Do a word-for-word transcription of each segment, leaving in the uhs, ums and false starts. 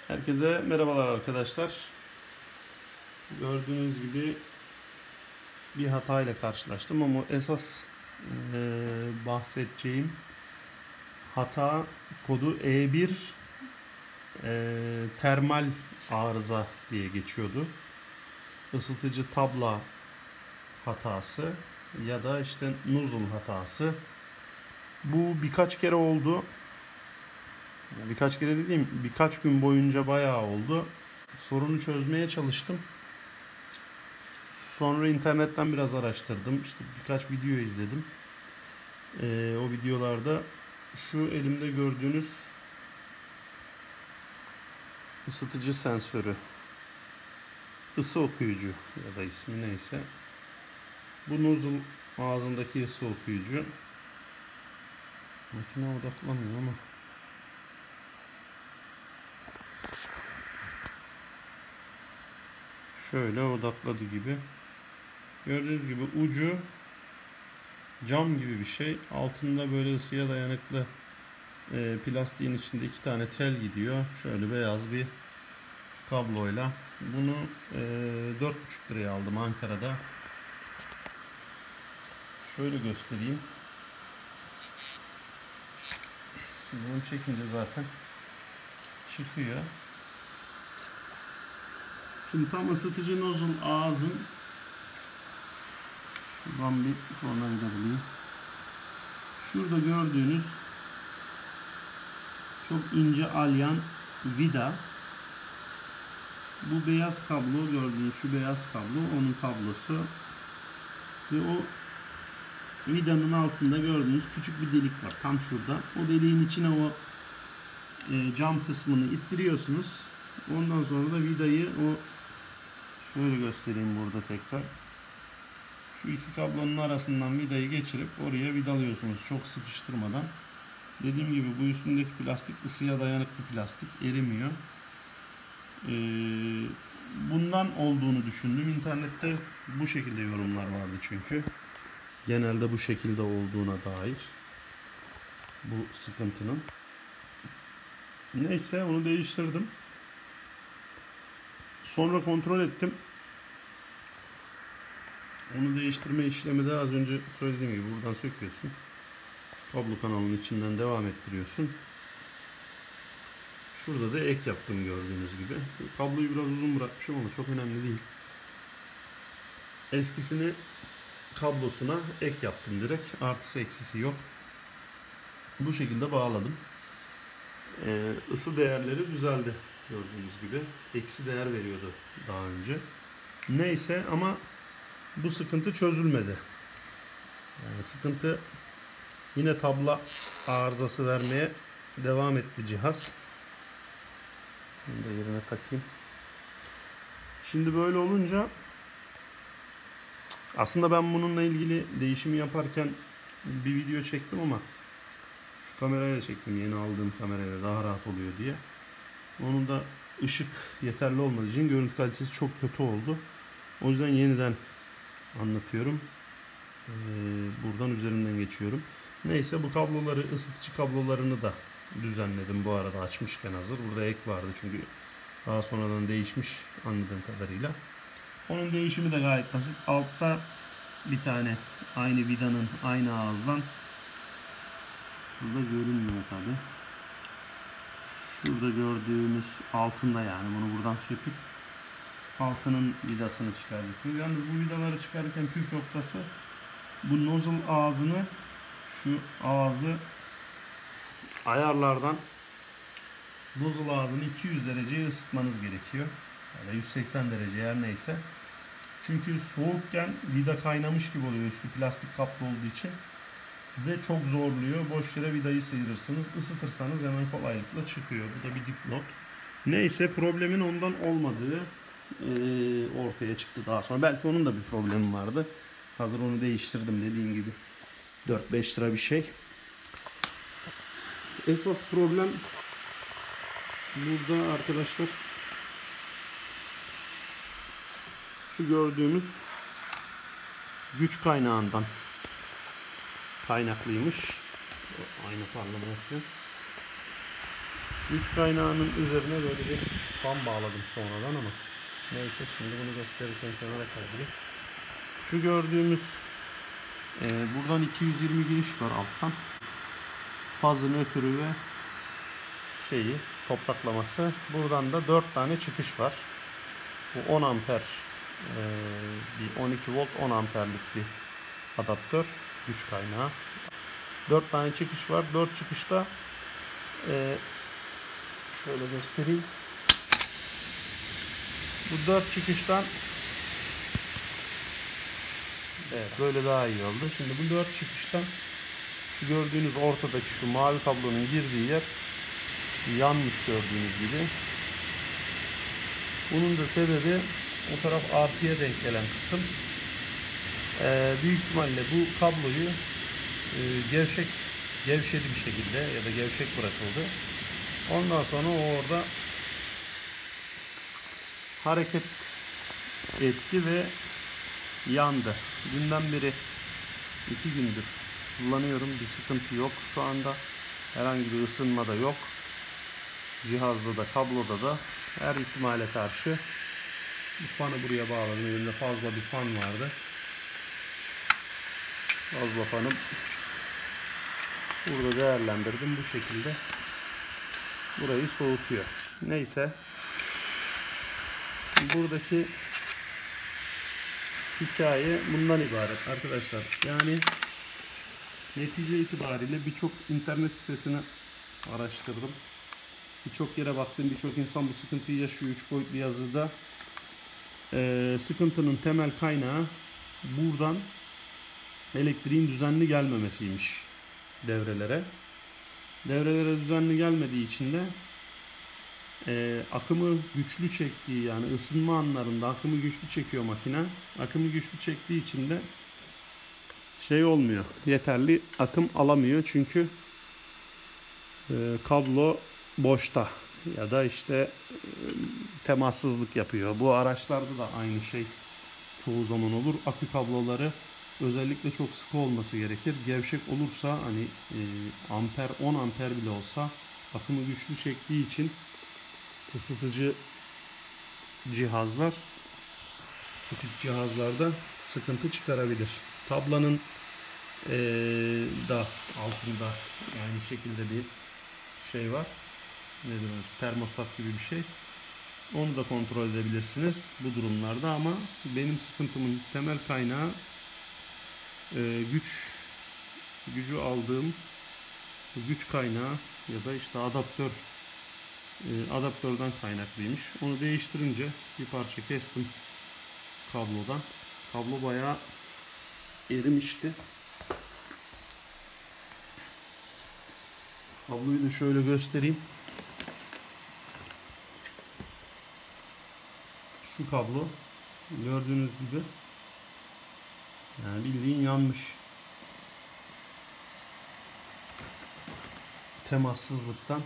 Herkese merhabalar arkadaşlar. Gördüğünüz gibi bir hata ile karşılaştım ama esas e, bahsedeceğim hata kodu E bir e, termal arıza diye geçiyordu. Isıtıcı tabla hatası ya da işte nozzle hatası. Bu birkaç kere oldu. Birkaç kere dediğim birkaç gün boyunca bayağı oldu. Sorunu çözmeye çalıştım. Sonra internetten biraz araştırdım. İşte birkaç video izledim. Ee, o videolarda şu elimde gördüğünüz ısıtıcı sensörü, ısı okuyucu ya da ismi neyse. Bu nozzle ağzındaki ısı okuyucu. Makine odaklanmıyor ama. Şöyle odakladı gibi. Gördüğünüz gibi ucu cam gibi bir şey. Altında böyle ısıya dayanıklı e, plastiğin içinde iki tane tel gidiyor. Şöyle beyaz bir kabloyla. Bunu e, dört buçuk liraya aldım Ankara'da. Şöyle göstereyim. Şimdi bunu çekince zaten çıkıyor. Şimdi tam ısıtıcı nozzle ağzın, şuradan bir tornavida bulayım. Şurada gördüğünüz çok ince alyan vida. Bu beyaz kablo, gördüğünüz şu beyaz kablo onun kablosu. Ve o vidanın altında gördüğünüz küçük bir delik var tam şurada. O deliğin içine o e, cam kısmını ittiriyorsunuz. Ondan sonra da vidayı o şöyle göstereyim burada tekrar. Şu iki kablonun arasından vidayı geçirip oraya vidalıyorsunuz çok sıkıştırmadan. Dediğim gibi bu üstündeki plastik ısıya dayanıklı plastik, erimiyor. Ee, bundan olduğunu düşündüm. İnternette bu şekilde yorumlar vardı çünkü. Genelde bu şekilde olduğuna dair bu sıkıntının. Neyse onu değiştirdim. Sonra kontrol ettim. Onu değiştirme işlemi de az önce söylediğim gibi buradan söküyorsun. Şu kablo kanalının içinden devam ettiriyorsun. Şurada da ek yaptım gördüğünüz gibi. Kabloyu biraz uzun bırakmışım ama çok önemli değil. Eskisini kablosuna ek yaptım direkt. Artısı eksisi yok. Bu şekilde bağladım. Ee, ısı değerleri düzeldi gördüğünüz gibi. Eksi değer veriyordu daha önce. Neyse ama bu sıkıntı çözülmedi. Yani sıkıntı yine tabla arızası vermeye devam etti cihaz. Bunu da yerine takayım. Şimdi böyle olunca aslında ben bununla ilgili değişimi yaparken bir video çektim ama şu kamerayla çektim. Yeni aldığım kamerayla daha rahat oluyor diye. Onun da ışık yeterli olmadığı için görüntü kalitesi çok kötü oldu. O yüzden yeniden anlatıyorum. Ee, buradan üzerinden geçiyorum. Neyse bu kabloları, ısıtıcı kablolarını da düzenledim bu arada açmışken hazır. Burada ek vardı çünkü daha sonradan değişmiş anladığım kadarıyla. Onun değişimi de gayet basit. Altta bir tane aynı vidanın aynı ağızdan. Burada görünmüyor tabi. Şurada gördüğümüz altında, yani bunu buradan söküp altının vidasını çıkaracaksınız. Yalnız bu vidaları çıkarırken püf noktası bu nozzle ağzını, şu ağzı ayarlardan nozzle ağzını iki yüz dereceye ısıtmanız gerekiyor. Ya da yüz seksen derece her neyse. Çünkü soğukken vida kaynamış gibi oluyor üstü plastik kaplı olduğu için. Ve çok zorluyor. Boş yere vidayı sıyırırsınız. Isıtırsanız hemen kolaylıkla çıkıyor. Bu da bir dipnot. Neyse problemin ondan olmadığı e, ortaya çıktı daha sonra. Belki onun da bir problemi vardı. Hazır onu değiştirdim dediğim gibi. dört beş lira bir şey. Esas problem burada arkadaşlar. Şu gördüğümüz güç kaynağından kaynaklıymış. Ayna parlama yapıyor. Güç kaynağının üzerine böyle bir fan bağladım sonradan ama neyse, şimdi bunu gösterirken kenara kaydırayım. Şu gördüğümüz e, buradan iki yüz yirmi giriş var alttan. Fazın ötürü ve şeyi topraklaması. Buradan da dört tane çıkış var. Bu on amper e, bir on iki volt on amperlik bir adaptör, güç kaynağı. dört tane çıkış var. dört çıkışta e, şöyle göstereyim. Bu dört çıkıştan evet, böyle daha iyi oldu. Şimdi bu dört çıkıştan şu gördüğünüz ortadaki şu mavi kablonun girdiği yer yanmış gördüğünüz gibi. Bunun da sebebi o taraf artıya denk gelen kısım. Ee, büyük ihtimalle bu kabloyu e, gevşek gevşedi bir şekilde ya da gevşek bırakıldı. Ondan sonra o orada hareket etti ve yandı. Dünden beri iki gündür kullanıyorum. Bir sıkıntı yok. Şu anda herhangi bir ısınma da yok. Cihazda da kabloda da her ihtimale karşı bu fanı buraya bağladım. Elimde fazla bir fan vardı. Fazla fanı burada değerlendirdim. Bu şekilde burayı soğutuyor. Neyse. Buradaki hikaye bundan ibaret arkadaşlar. Yani netice itibariyle birçok internet sitesini araştırdım. Birçok yere baktım. Birçok insan bu sıkıntıyı yaşıyor. üç boyutlu yazıda. Ee, sıkıntının temel kaynağı buradan elektriğin düzenli gelmemesiymiş devrelere. Devrelere düzenli gelmediği için de e, akımı güçlü çektiği, yani ısınma anlarında akımı güçlü çekiyor makine. Akımı güçlü çektiği için de şey olmuyor. Yeterli akım alamıyor. Çünkü e, kablo boşta ya da işte e, temassızlık yapıyor. Bu araçlarda da aynı şey çoğu zaman olur. Akü kabloları özellikle çok sıkı olması gerekir. Gevşek olursa hani e, amper on amper bile olsa akımı güçlü çektiği için ısıtıcı cihazlar, bu tip cihazlarda sıkıntı çıkarabilir. Tablanın e, da altında aynı şekilde bir şey var. Ne diyoruz? Termostat gibi bir şey. Onu da kontrol edebilirsiniz bu durumlarda, ama benim sıkıntımın temel kaynağı e, güç gücü aldığım güç kaynağı ya da işte adaptör e, adaptörden kaynaklıymış. Onu değiştirince bir parça kestim kablodan. Kablo bayağı erimişti. Kabloyu da şöyle göstereyim. Şu kablo gördüğünüz gibi yani bildiğin yanmış. Temassızlıktan.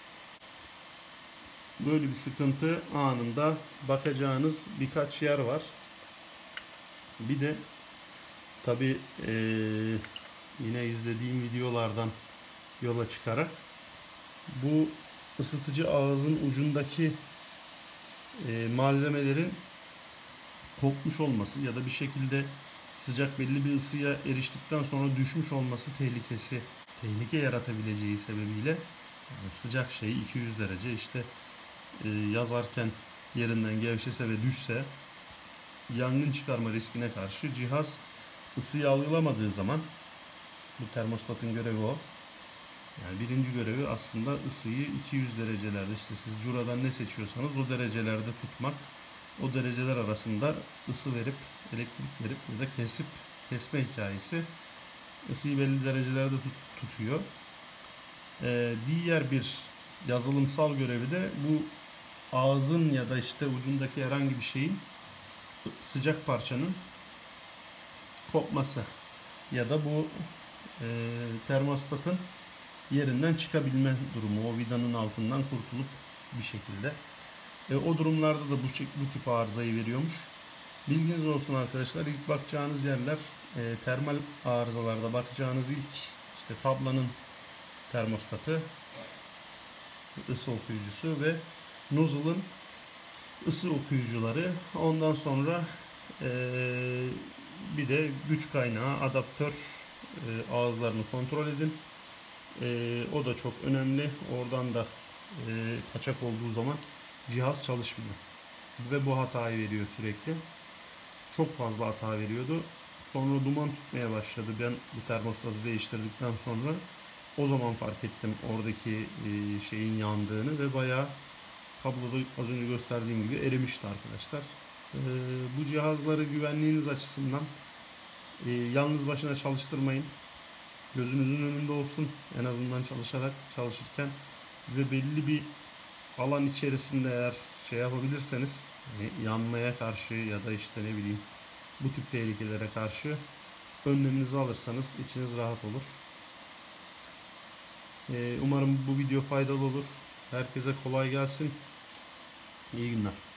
Böyle bir sıkıntı anında bakacağınız birkaç yer var. Bir de tabi ee, yine izlediğim videolardan yola çıkarak bu ısıtıcı ağzın ucundaki e, malzemelerin kopmuş olması ya da bir şekilde sıcak belli bir ısıya eriştikten sonra düşmüş olması tehlikesi, tehlike yaratabileceği sebebiyle yani sıcak şey iki yüz derece işte e, yazarken yerinden gevşese ve düşse yangın çıkarma riskine karşı cihaz ısıyı algılamadığı zaman, bu termostatın görevi o. Yani birinci görevi aslında ısıyı iki yüz derecelerde, işte siz Cura'dan ne seçiyorsanız o derecelerde tutmak. O dereceler arasında ısı verip, elektrik verip ya da kesip kesme hikayesi ısıyı belli derecelerde tut, tutuyor. Ee, diğer bir yazılımsal görevi de bu ağzın ya da işte ucundaki herhangi bir şeyin, sıcak parçanın kopması ya da bu e, termostatın yerinden çıkabilme durumu, o vidanın altından kurtulup bir şekilde. E, o durumlarda da bu, bu tip arızayı veriyormuş. Bilginiz olsun arkadaşlar. İlk bakacağınız yerler e, termal arızalarda bakacağınız ilk işte tablanın termostatı, ısı okuyucusu ve nozzle'ın ısı okuyucuları. Ondan sonra ee, bir de güç kaynağı, adaptör e, ağızlarını kontrol edin. E, o da çok önemli. Oradan da e, kaçak olduğu zaman cihaz çalışmıyor. Ve bu hatayı veriyor sürekli. Çok fazla hata veriyordu. Sonra duman tutmaya başladı. Ben bu termostatı değiştirdikten sonra o zaman fark ettim oradaki e, şeyin yandığını ve bayağı kabloda az önce gösterdiğim gibi erimişti arkadaşlar. E, bu cihazları güvenliğiniz açısından e, yalnız başına çalıştırmayın. Gözünüzün önünde olsun en azından çalışarak çalışırken ve belli bir alan içerisinde eğer şey yapabilirseniz hani yanmaya karşı ya da işte ne bileyim bu tip tehlikelere karşı önleminizi alırsanız içiniz rahat olur. Ee, umarım bu video faydalı olur. Herkese kolay gelsin. İyi günler.